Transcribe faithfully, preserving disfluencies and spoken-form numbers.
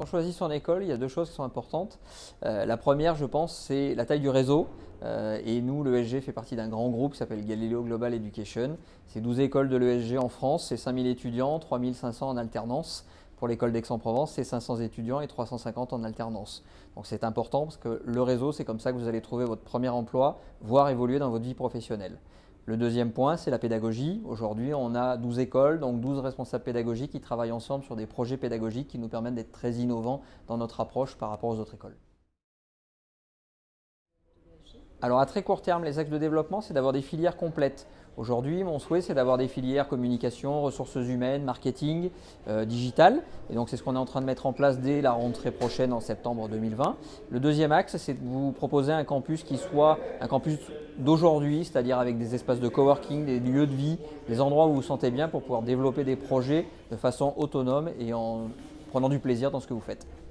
Quand on choisit son école, il y a deux choses qui sont importantes. Euh, la première, je pense, c'est la taille du réseau. Euh, et nous, l'E S G fait partie d'un grand groupe qui s'appelle Galileo Global Education. C'est douze écoles de l'E S G en France, c'est cinq mille étudiants, trois mille cinq cents en alternance. Pour l'école d'Aix-en-Provence, c'est cinq cents étudiants et trois cent cinquante en alternance. Donc c'est important parce que le réseau, c'est comme ça que vous allez trouver votre premier emploi, voire évoluer dans votre vie professionnelle. Le deuxième point, c'est la pédagogie. Aujourd'hui, on a douze écoles, donc douze responsables pédagogiques qui travaillent ensemble sur des projets pédagogiques qui nous permettent d'être très innovants dans notre approche par rapport aux autres écoles. Alors à très court terme, les axes de développement, c'est d'avoir des filières complètes. Aujourd'hui, mon souhait, c'est d'avoir des filières communication, ressources humaines, marketing, euh, digital. Et donc, c'est ce qu'on est en train de mettre en place dès la rentrée prochaine en septembre deux mille vingt. Le deuxième axe, c'est de vous proposer un campus qui soit un campus d'aujourd'hui, c'est-à-dire avec des espaces de coworking, des lieux de vie, des endroits où vous vous sentez bien pour pouvoir développer des projets de façon autonome et en prenant du plaisir dans ce que vous faites.